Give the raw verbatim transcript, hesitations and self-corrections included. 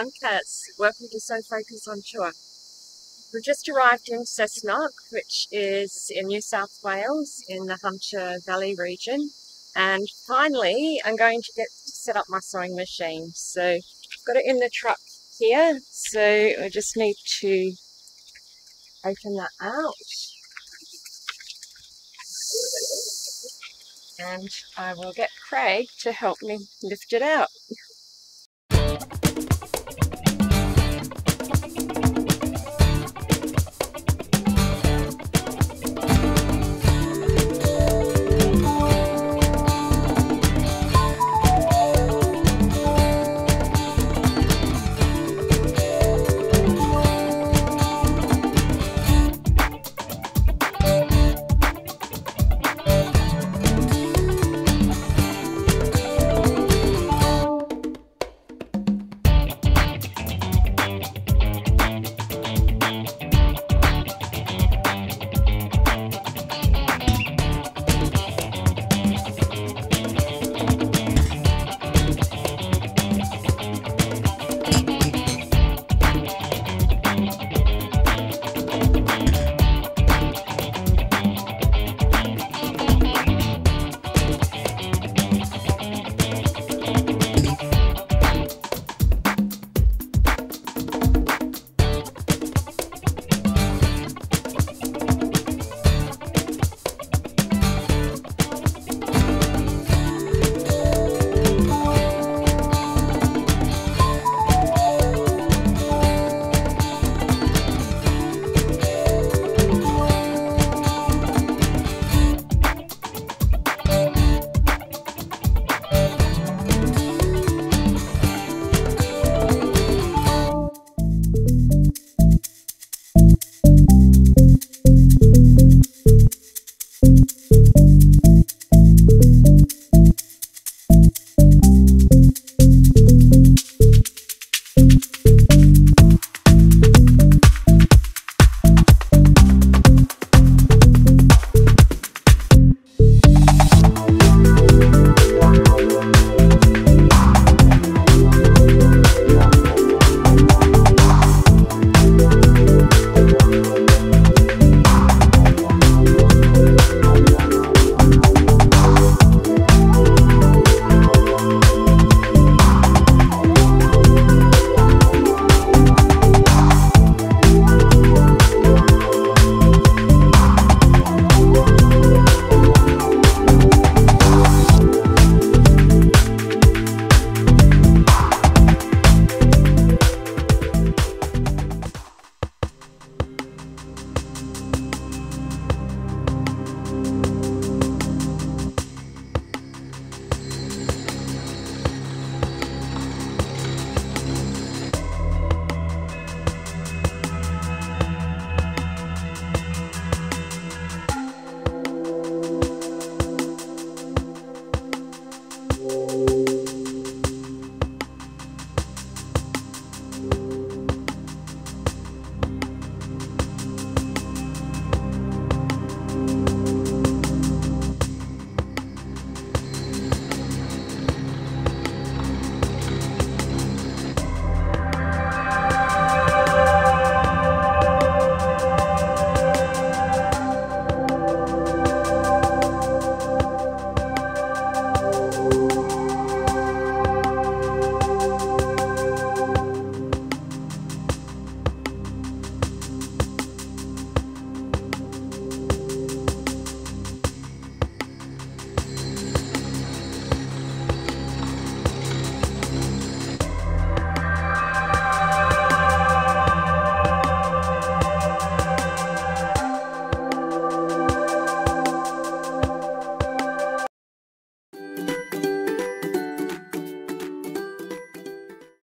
Uncats, welcome to So Focus on Tour. We've just arrived in Cessnock, which is in New South Wales in the Hunter Valley region, and finally I'm going to get to set up my sewing machine. So I've got it in the truck here, so I just need to open that out and I will get Craig to help me lift it out.